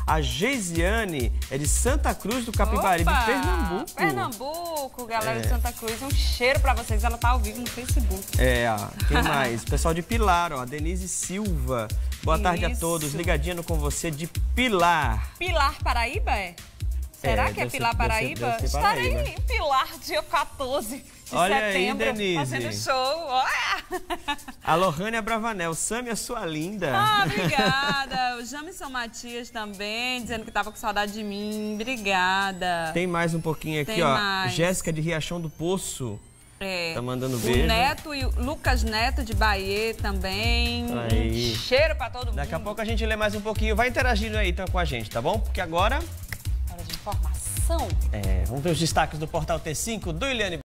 A Geisiane é de Santa Cruz do Capibaribe, Pernambuco. Pernambuco, galera de Santa Cruz. Um cheiro pra vocês. Ela tá ao vivo no Facebook. Quem mais? Pessoal de Pilar, ó. A Denise Silva. Boa tarde a todos. Ligadinha no Com Você de Pilar. Pilar, Paraíba, é? Será que é Pilar, Paraíba? Deve ser Estarei Paraíba. em Pilar, dia 14 de Olha setembro, aí, Denise. fazendo show. Olha! A Lohânia Bravanel. Sâmia, sua linda. Ah, obrigada. O Jamison Matias também, dizendo que tava com saudade de mim. Obrigada. Tem mais um pouquinho aqui, Tem ó. mais. Jéssica de Riachão do Poço. Tá mandando beijo. O Neto e o Lucas Neto de Bahia também. Aí. Um cheiro pra todo mundo. Daqui a pouco a gente lê mais um pouquinho. Vai interagindo aí então com a gente, tá bom? Porque agora... Hora de informação. vamos ver os destaques do Portal T5 do Iliane.